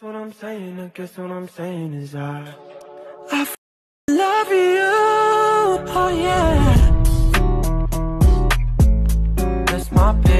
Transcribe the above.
What I'm saying, I guess what I'm saying is I love you, oh yeah. That's my